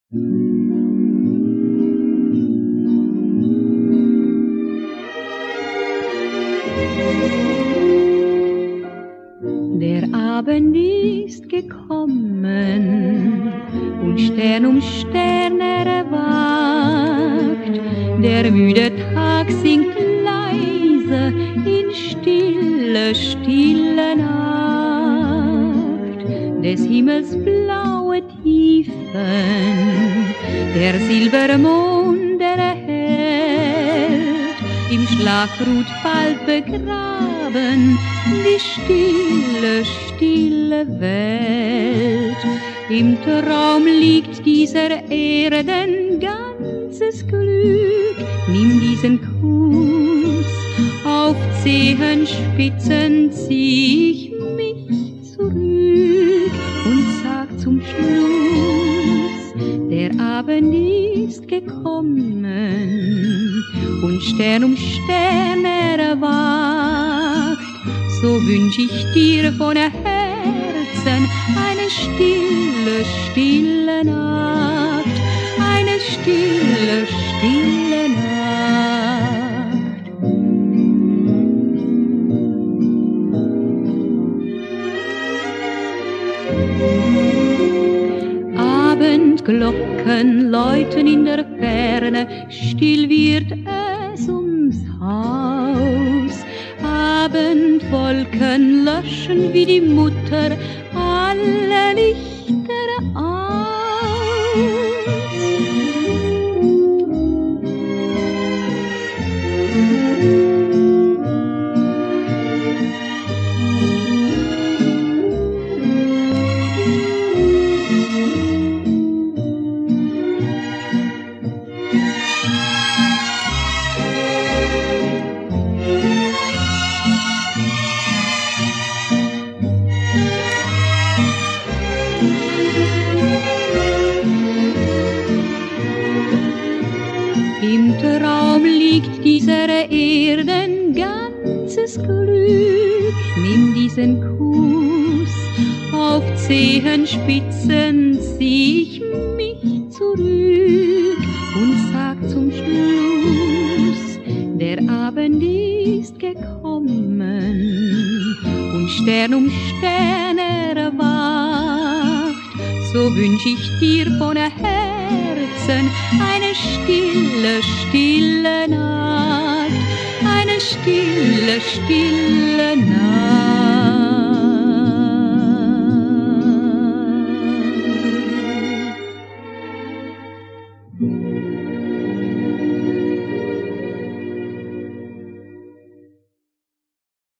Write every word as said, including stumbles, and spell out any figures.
Der Abend ist gekommen und Stern um Stern erwacht. Der müde Tag singt leise in stille, stille Nacht. Des Himmels blaue Tiefen der Silbermond erhellt. Im Schlafrot bald begraben die stille, stille Welt. Im Traum liegt dieser Erden ganzes Glück. Nimm diesen Kuss, auf Zehenspitzen zieh ich mich zurück und sag zum Schluss, der Abend ist gekommen und Stern um Stern erwacht. So wünsch ich dir von Herzen eine stille, stille Nacht, eine stille, stille Nacht. Abendglocken läuten in der Ferne, still wird es ums Haus. Abendwolken löschen wie die Mutter alle Lichter aus. Im Traum liegt dieser Erden ganzes Glück. Nimm diesen Kuss, auf Zehenspitzen zieh ich mich zurück und sag zum Schluss, der Abend ist gekommen und Stern um Stern erwacht. So wünsch ich dir von Herzen eine stille, stille Nacht, eine stille, stille Nacht.